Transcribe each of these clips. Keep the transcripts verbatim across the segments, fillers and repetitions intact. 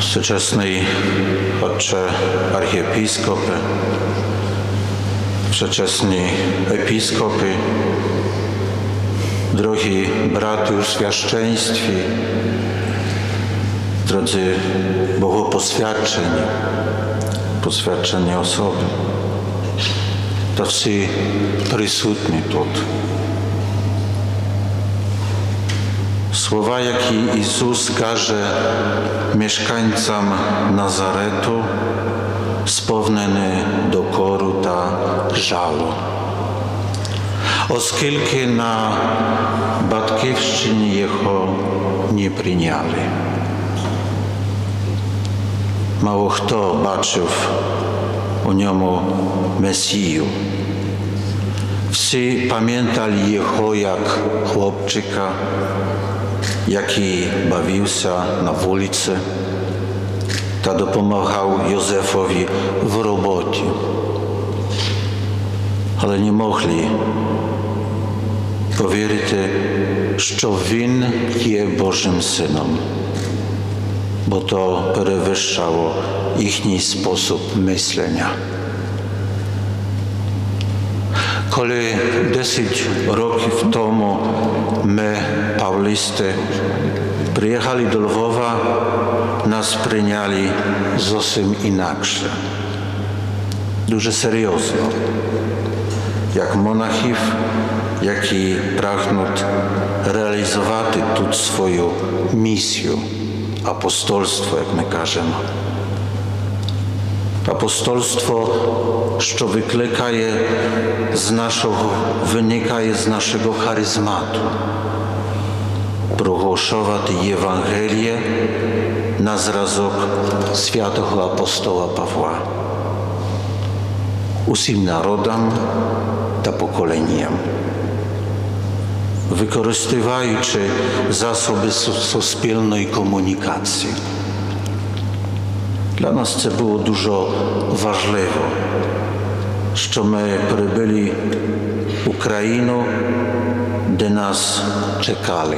Всечесний отче архієпископе, всечесні епископи, drogi braty w świadczeństwie, drodzy bogoposwiadczeni, poswiadczeni osoby, to wszyscy присутні тут. Słowa, jakie Jezus każe mieszkańcom Nazaretu, sповнені докору та жалу. Оскільки на батьківщині його не прийняли. Мало хто бачив у ньому Месію. Всі пам'ятали його як хлопчика, який бавився на вулиці та допомагав Йозефові в роботі. Але не могли повірити, що він є Божим Сином, бо то перевищало їхній спосіб мислення. Коли десять років тому ми, павлісти, приїхали до Львова, нас прийняли зовсім інакше. Дуже серйозно, як монахів, які прагнуть реалізувати тут свою місію, апостольство, як ми кажемо. Апостольство, що викликає з нашого, виникає з нашого харизмату. Проголошувати Євангеліє на зразок святого апостола Павла. Усім народам та поколінням. Використовуючи засоби суспільної комунікації. Dla nas це було дуже важливо, що ми прибули в Україну, де нас чекали.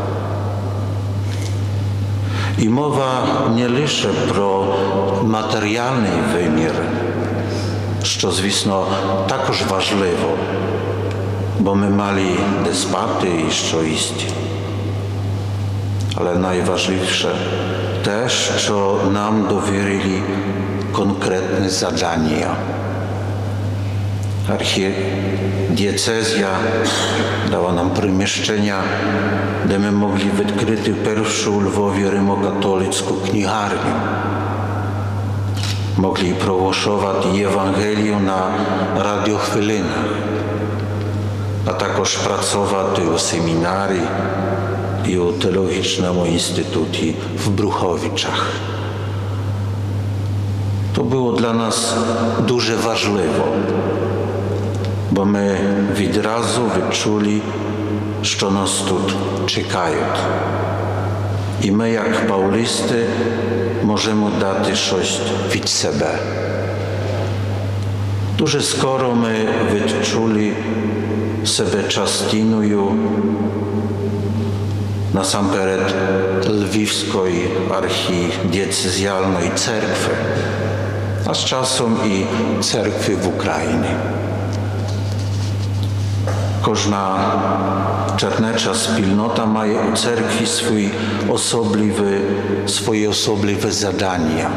І мова не лише про матеріальний вимір, що, звісно, також важливо, бо ми мали де спати і що їсти. Але найважливіше те, що нам довірили конкретне завдання. Архідієцезія дала нам приміщення, де ми могли відкрити першу у Львові римокатолицьку книгарню. Mogli проголошувати Євангелію на радіохвилинах, а також працювати у семінарі і у теологічному інституті в Бруховичах. To było dla nas дуже важливо, бо ми відразу відчули, що нас тут чекають. І ми, як паулісти, можемо дати щось від себе. Дуже скоро ми відчули себе частиною насамперед Львівської архідієцезіальної церкви, а з часом і церкви в Україні. Кожна чернеча спільнота має у церкві свої особливі, свої особливі завдання.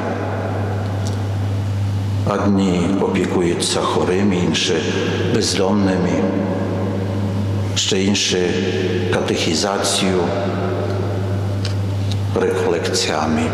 Одні опікуються хворими, інші бездомними, ще інші катехізацією, реколекціями.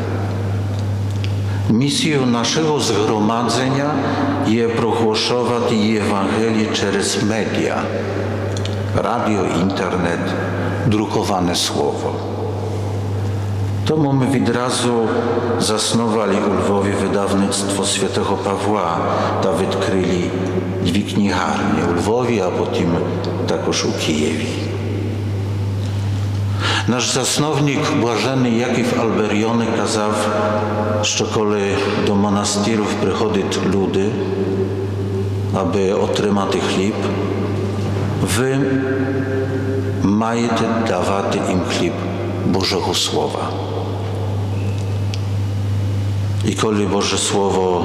Місією нашого згромадження є проголошувати Євангеліє через медіа, радіо, інтернет, друковане слово. Тому ми відразу заснували у Львові видавництво Святого Павла та відкрили дві книгарні у Львові, а потім також у Києві. Наш засновник, блаженний Яків Альберйони, казав, що коли до монастирів приходять люди, аби отримати хліб, ви маєте давати їм хліб Божого Слова. I koli Boże Słowo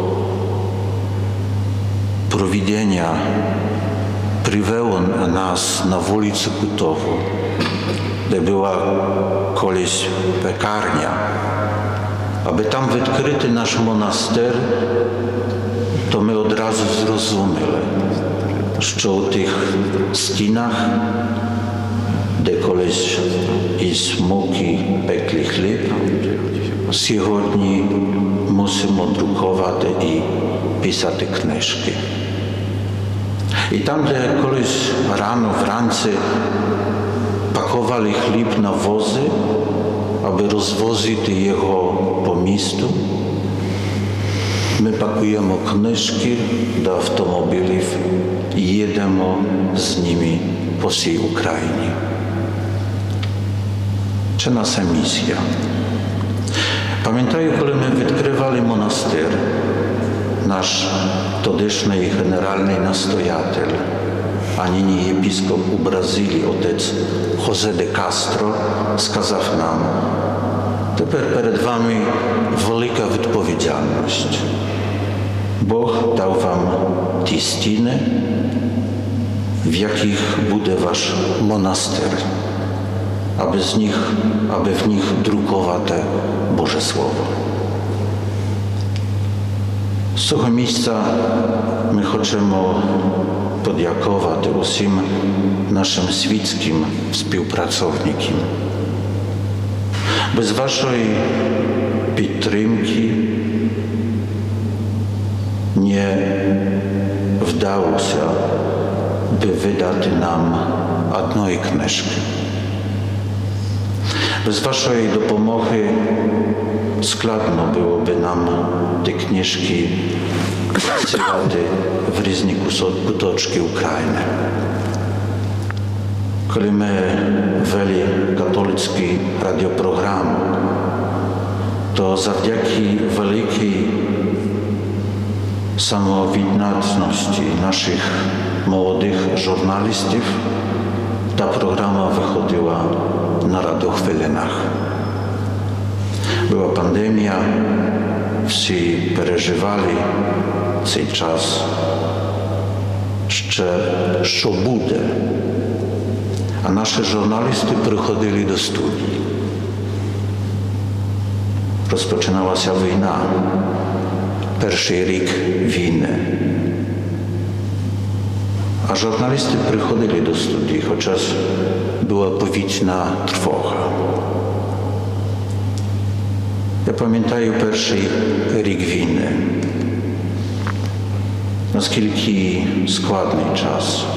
prowidzenia привело nas na ulicę Kutową, gdzie była kiedyś piekarnia, aby tam odkryty nasz monaster, to my od razu zrozumieli, że u tych stinach, gdzie kiedyś із муки пекли хліб, сьогодні мусимо друкувати і писати книжки. І там, де колись рано вранці пакували хліб на вози, аби розвозити його по місту, ми пакуємо книжки до автомобілів і їдемо з ними по всій Україні. Це наша місія. Pamiętaję, kiedy my odkrywali monastyr, nasz тодішній generalny nastojatel, a nyní episkop u Brazylii, otec José de Castro, сказав nam: тепер перед вами велика відповідальність. Бог дав вам ті стіни, в яких буде ваш монастир, aby z nich, aby w nich drukować Boże Słowo. Z tego miejsca my chcemy podziękować wszystkim naszym świeckim współpracownikom. Bez waszej підтримки nie wdało się, by wydać nam jednej książki. Bez waszej dopomogi skладно byłoby nam te książki wysyłać w różne kuteczki Ukrainy. Kiedy my weli katolicki radioprogram, to zawdzięki wielkiej samowidności naszych młodych żurnalistów ta programa wychodziła na radochwilynach. Była pandemia, wszyscy przeżywali ten czas, jeszcze co będzie. A nasze żurnalisty przychodzili do studii. Rozpoczynała się wojna, pierwszy rok wojny. A żurnalisty przychodzili do studii, chociaż była powitna trwoga. Ja pamiętam pierwszy rok wojny. Naskільки складний час,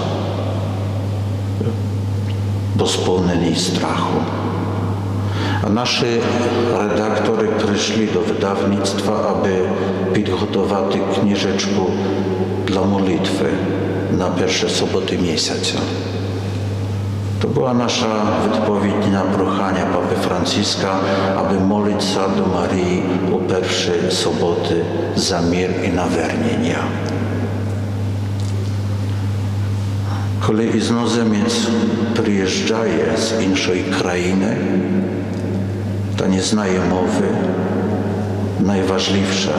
бо сповнений страху. A nasi redaktorzy przyszli do wydawnictwa, aby przygotować książeczkę dla modlitwy na pierwsze soboty miesiąca. To była nasza odpowiedź na proszenie papy Franciszka, aby modlić się do Maryi o pierwsze soboty za mir i nawernienia. Kiedy inozemiec przyjeżdża z innej krainy, to nie znaje mowy, najważniejsze,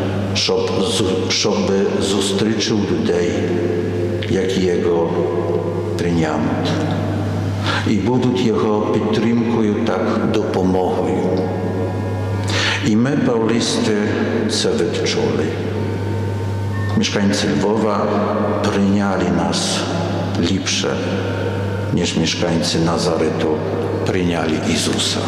żeby zустрічив людей, які його приймуть. І будуть його підтримкою, так допомогою. І ми, паулісти, це відчули. Mieszkańcy Lwowa przyjęli nas lepsze, niż mieszkańcy Nazaretu przyjęli Jezusa.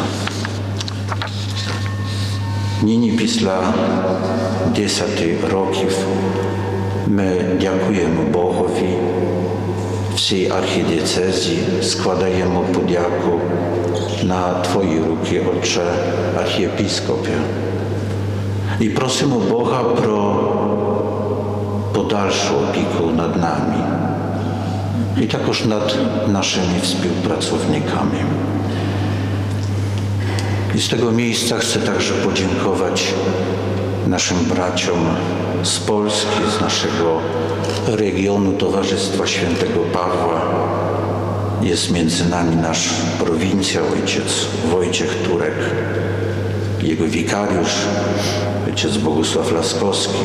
Нині після десяти років ми дякуємо Богові, всій архідієцезі складаємо подяку на Твої руки, Отче архієпископе. І просимо Бога про подальшу опіку над нами і також над naszymi współpracownikami. I z tego miejsca chcę także podziękować naszym braciom z Polski, z naszego regionu Towarzystwa Świętego Pawła. Jest między nami nasz prowincjał, ojciec Wojciech Turek. jego wikariusz, ojciec Bogusław Laskowski.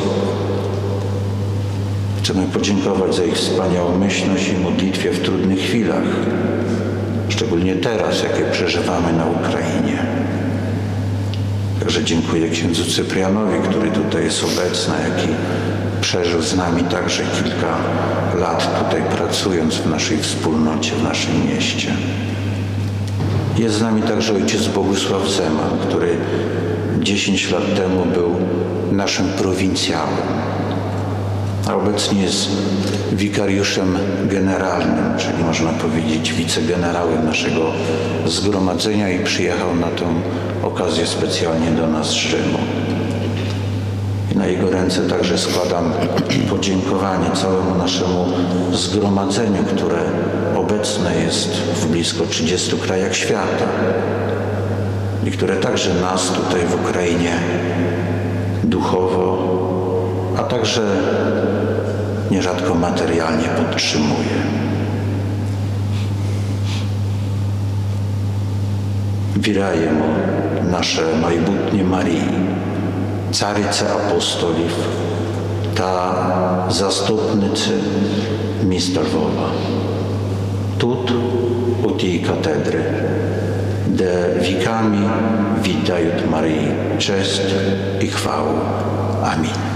Chcemy podziękować za ich wspaniałomyślność i modlitwie w trudnych chwilach, szczególnie teraz, jakie przeżywamy na Ukrainie. Także dziękuję księdzu Cyprianowi, który tutaj jest obecny, jak i przeżył z nami także kilka lat tutaj pracując w naszej wspólnocie, w naszym mieście. Jest z nami także ojciec Bogusław Zeman, który dziesięć lat temu był naszym prowincjałem, a obecnie jest wikariuszem generalnym, czyli można powiedzieć wicegenerałem naszego zgromadzenia i przyjechał na tę okazję specjalnie do nas z Rzymu. I na jego ręce także składam podziękowanie całemu naszemu zgromadzeniu, które obecne jest w blisko trzydziestu krajach świata i które także nas tutaj w Ukrainie duchowo, a także nierzadko materialnie podtrzymuje. Віряємо наше майбутнє Марії, царице апостолів та заступниці міста Львова. Тут, у тій катедрі, де віками віддають Марії честь і хвалу. Амінь.